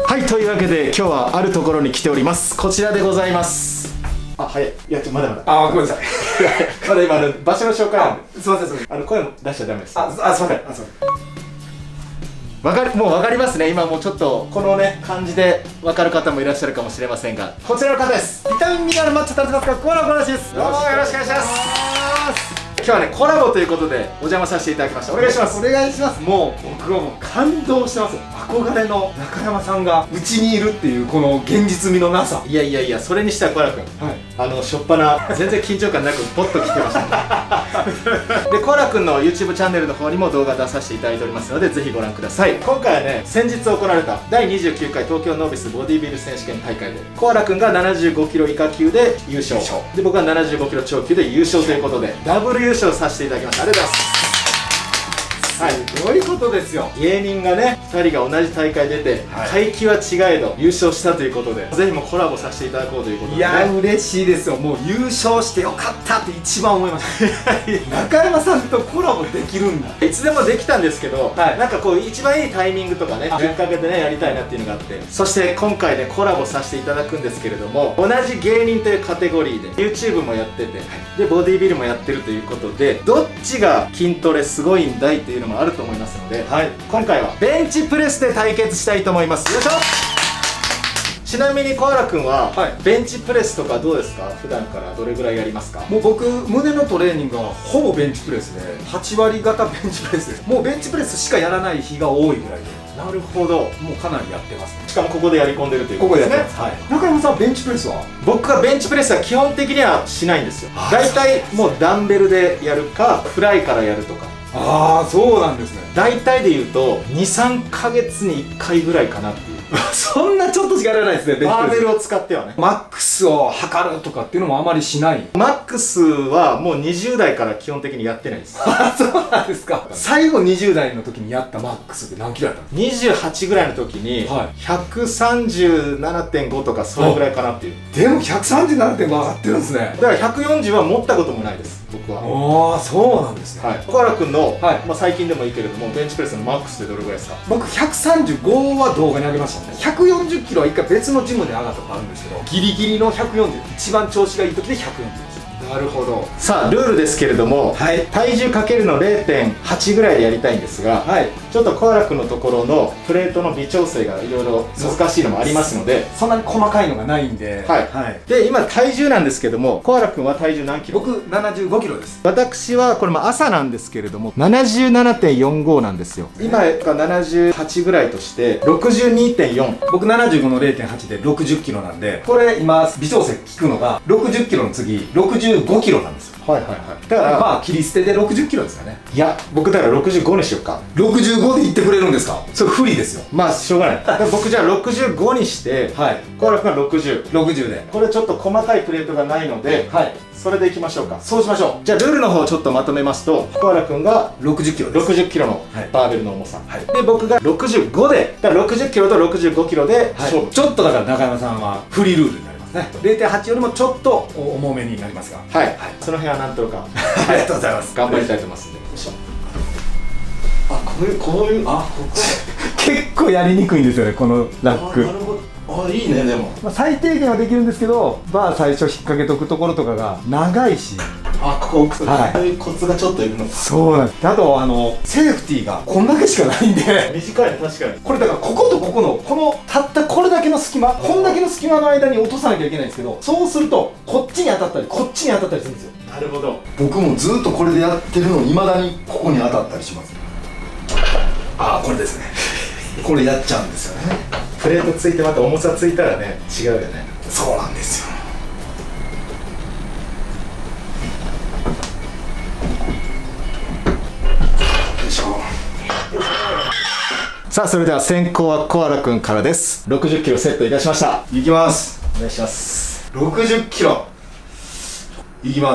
はい、というわけで今日はあるところに来ております。こちらでございます。あ、早い。いや、まだまだ。 あ、ごめんなさい。 まだ今場所の紹介なんで。 すいません、すいません。 声も出しちゃダメです。 すいません。すいません。 もう分かりますね。今もうちょっとこのね感じで分かる方もいらっしゃるかもしれませんが、こちらの方です。ビタミンミネラルマッチョタルトマスカコラボです。どうもよろしくお願いします。今日はねコラボということでお邪魔させていただきました。お願いします。 お願いします。もう僕はもう感動してます。憧れの中山さんがうちにいるっていうこの現実味のなさ。 いやいやいや、それにしてはコアラ君、しょっぱな全然緊張感なくポッと来てましたね。でコアラ君の YouTube チャンネルの方にも動画出させていただいておりますので、ぜひご覧ください。今回はね、先日行われた第29回東京ノービスボディビル選手権大会でコアラ君が75キロ以下級で優勝で、僕は75キロ超級で優勝ということでダブル優勝させていただきました。ありがとうございます。 すごいことですよ。 芸人がね2人が同じ大会出て、階級は違えど優勝したということで、ぜひもコラボさせていただこうということで、 いや嬉しいですよ。もう優勝してよかったって一番思いました中山さんとコラボできるんだ。 いつでもできたんですけど、なんかこう一番いいタイミングとかねきっかけでねやりたいなっていうのがあって、そして今回ねコラボさせていただくんですけれども、同じ芸人というカテゴリーで YouTube もやってて、でボディビルもやってるということで、どっちが筋トレすごいんだいっていうのもあると思いますので、今回はベンチプレスで対決したいと思います。よいしょ。ちなみにコアラ君は、ベンチプレスとかどうですか？普段からどれぐらいやりますか？ もう僕胸のトレーニングはほぼベンチプレスで8割方ベンチプレスです。もうベンチプレスしかやらない日が多いぐらいで。 なるほど。 もうかなりやってますね。 しかもここでやり込んでるということですね。ここでやってます。 中山さんベンチプレスは？僕はベンチプレスは基本的にはしないんですよ。だいたいもうダンベルでやるかフライからやるとか。 ああ、そうなんですね。 大体で言うと23ヶ月に1回ぐらいかなっていう。 そんなちょっとしかやらないですね。 バーベルを使ってはね。 マックスを測るとかっていうのもあまりしない。 マックスはもう20代から基本的にやってないです。 あ、そうなんですか。最後20代の時にやったマックスって何キロだったんですか ？28ぐらいの時に 137.5 とかそれぐらいかなっていう。 でも 137.5 上がってるんですね。 だから140は持ったこともないです、僕は。 ああ、そうなんですね。 小原君の最近でもいいけれどもベンチプレスのマックスでどれぐらいですか？ 僕135は動画に上げましたね。140キロは一回別のジムで上がったことあるんですけど、ギリギリの140、一番調子がいい時で140です。 なるほど。さあルールですけれども、体重かけるの 0.8 ぐらいでやりたいんですが、ちょっとコアラ君のところのプレートの微調整がいろいろ難しいのもありますので、 そんなに細かいのがないんで、 で今体重なんですけども、コアラ君は体重何キロ？ 僕75キロです。 私はこれも朝なんですけれども 77.45 なんですよ。今が78ぐらいとして62.4。 僕75の 0.8 で60キロなんで、これ今微調整効くのが60キロの次65キロなんですよ。だからまあ切り捨てで60キロですかね。 いや僕だから65にしようか。 65でいってくれるんですか？それ不利ですよ。 まあしょうがない。僕じゃあ65にして、コアラ君が60で、これちょっと細かいプレートがないので、それでいきましょうか。 そうしましょう。 じゃあルールの方をちょっとまとめますと、コアラ君が 60キロです。60キロのバーベルの重さ、で僕が65で、だから60キロと65キロで勝負。 ちょっとだから中山さんはフリールールになりますね。0.8 よりもちょっと重めになりますが、その辺はなんとかありがとうございます。頑張りたいと思いますんで。あ、こういう、あ、ここ結構やりにくいんですよね、このラック。 なるほど。あ、いいね。でも最低限はできるんですけど、バー最初引っ掛けとくところとかが長いし、 あ、ここ置くとそういうコツがちょっといるのか。 そうなんです。あとセーフティーがこんだけしかないんで、 短いね。確かにこれだからこことここのこのたったこれだけの隙間、こんだけの隙間の間に落とさなきゃいけないんですけど、そうするとこっちに当たったりこっちに当たったりするんですよ。 なるほど。 僕もずっとこれでやってるのに未だにここに当たったりします。ああ、これですね。これやっちゃうんですよね。 プレートついてまた重さついたらね、違うよね。 そうなんですよ。よいしょ。 さあそれでは先行はコアラ君からです。60キロセットいたしました。 いきます。 お願いします。 60キロいきます。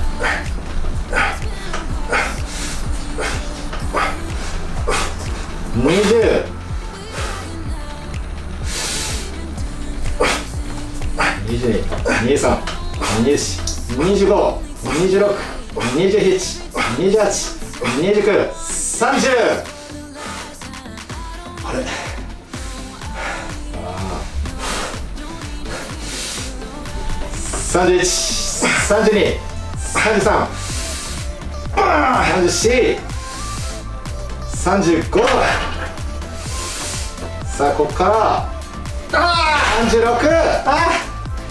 10、9、 20、22、23、24、25、26、27、28、29、30。あれ、31、32、33、34、35。さあここから36。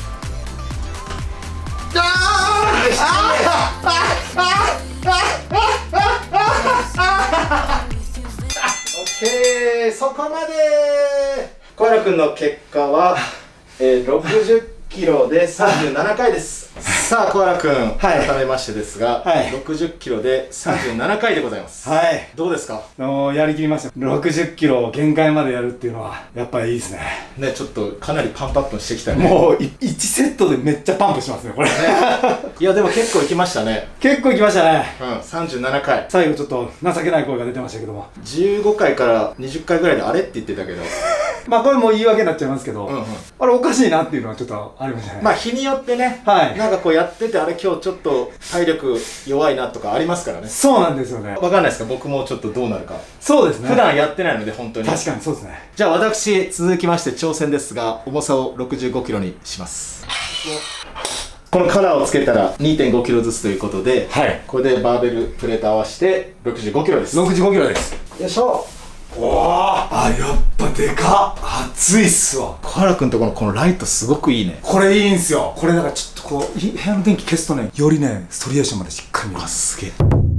オッケー、そこまで。小原くんの結果は、60キロで37回です。さあ小原くん、改めましてですが、60キロで37回でございます。はい。どうですか？ やりきりました。60キロを限界までやるっていうのはやっぱりいいですね。 ね、ちょっとかなりパンプアップしてきたね。 もう1セットでめっちゃパンプしますねこれね。 いやでも結構いきましたね。 結構いきましたね。 うん、37回。 最後ちょっと情けない声が出てましたけども、 15回から20回ぐらいであれって言ってたけどまあこれも言い訳になっちゃいますけど、あれおかしいなっていうのはちょっとありましたね。 まあ日によってね、なんかこうやってて、あれ今日ちょっと体力弱いなとかありますからね。 そうなんですよね。 わかんないですか、僕もちょっとどうなるか。 そうですね。 普段やってないので本当に。 確かにそうですね。 じゃあ私続きまして挑戦ですが、重さを65キロにします。このカラーをつけたら 2.5 キロずつということで、これでバーベルプレート合わせて65キロです。 65キロです。よいしょ。おお、あ、やっぱでかっ。熱いっすわ。 小原くんとこのこのライトすごくいいね。 これいいんすよ。これだからちょっとこう部屋の電気消すとね、よりねストリエーションまでしっかり見えます。すげえ。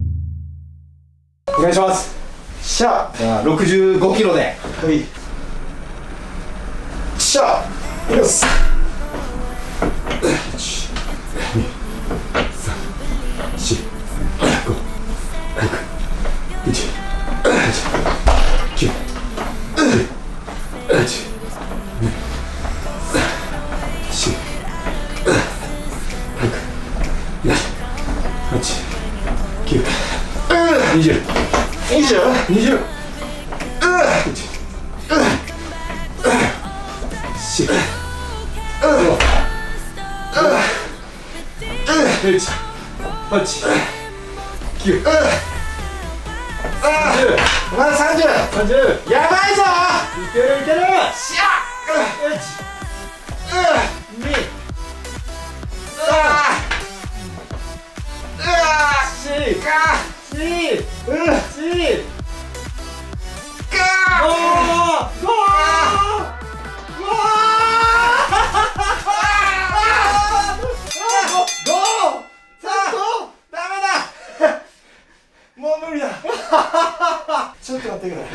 お願いします。しゃあ、じゃあ65キロで。はい。しゃあ、よし。 まだ30。やばいぞ。 いけるいける。 しゃ。2。もう無理だ。ちょっと待ってくれ。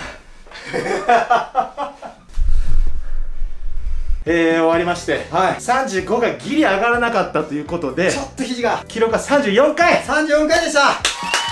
終わりまして、35がギリ上がらなかったということで、 ちょっと肘が記録が34回。 34回でした。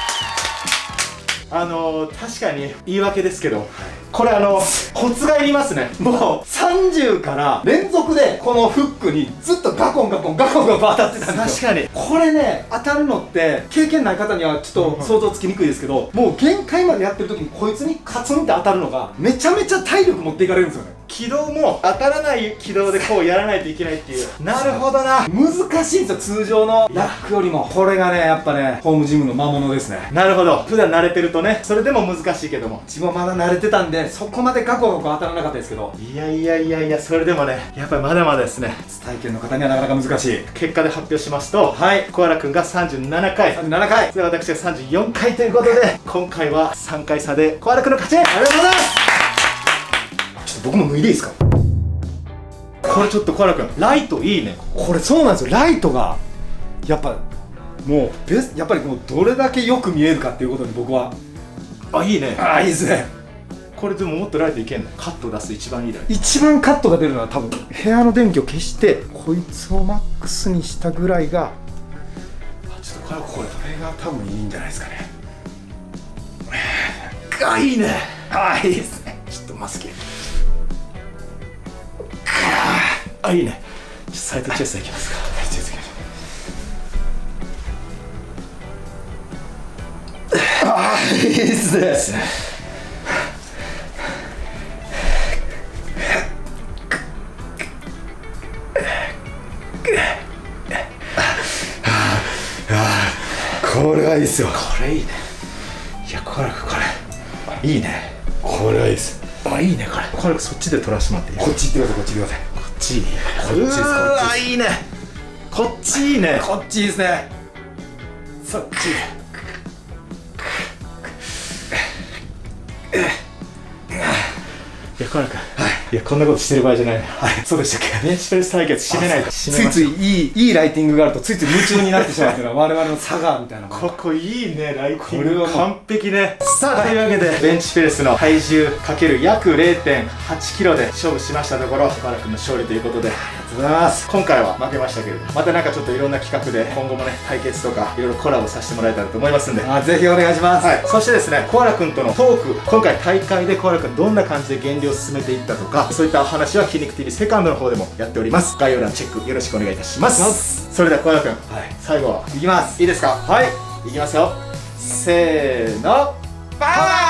確かに言い訳ですけど、これコツがいりますね。 もう30から連続でこのフックにずっとガコンガコンガコンガコン当たってたんですよ。 確かにこれね、当たるのって経験ない方にはちょっと想像つきにくいですけど、もう限界までやってる時にこいつにカツンって当たるのがめちゃめちゃ体力持っていかれるんですよね。 軌道も当たらない軌道でこうやらないといけないっていう。なるほどな。 難しいんですよ、通常のラックよりも。これがね、やっぱね、ホームジムの魔物ですね。 なるほど。普段慣れてるとね、それでも難しいけども、 自分はまだ慣れてたんでそこまでガコガコ当たらなかったですけど、 いやいやいやいや、それでもね、やっぱりまだまだですね。 初体験の方にはなかなか難しい。 結果で発表しますと、小原くんが37回、 37回、 それ私が34回ということで、今回は3回差で小原くんの勝ち。ありがとうございます。 ちょっと僕も脱いでいいですか？ これちょっと小原くん、ライトいいね。 これそうなんですよ。ライトがやっぱもうやっぱりもうどれだけよく見えるかっていうことに僕は、 あ、いいね。 あ、いいですね。 これでももっとライトいけんの？カット出す一番いいライト。 一番カットが出るのは多分部屋の電気を消してこいつをマックスにしたぐらいが、 ちょっとこれが多分いいんじゃないですかね。 あ、いいね。 あ、いいですね。 ちょっとマスク。あ、いいね。サイドチェストいきますか。 あ、いいですね。 これはいいっすよ。 これいいね。いやこれいいね。 これはいいっす。 いいね。これそっちで撮らせてもらっていい？ こっち行ってください、こっち行ってください。 こっちいい。 こっちです。 うわいいね。こっちいいね。 こっちいいですね。 そっち。いやコラ君、いやこんなことしてる場合じゃないね。そうでしたっけ。ベンチプレス対決締めないと。 ついついいいライティングがあるとついつい夢中になってしまうっていうのは我々の差がみたいな。 ここいいね、ライティング完璧ね。さあというわけでベンチプレスの体重かける約 0.8 キロで勝負しましたところ、コラ君の勝利ということで、ありがとうございます。今回は負けましたけれども、またなんかちょっといろんな企画で今後もね対決とかいろいろコラボさせてもらえたらと思いますんで、 ぜひお願いします。 はい、そしてですね、コアラ君とのトーク、今回大会でコアラ君どんな感じで減量を進めていったとか、そういったお話は筋肉 TV セカンドの方でもやっております。概要欄チェックよろしくお願いいたします。それではコアラ君、最後はいきます。 いいですか。はい、いきますよ。せーの、バイバイ。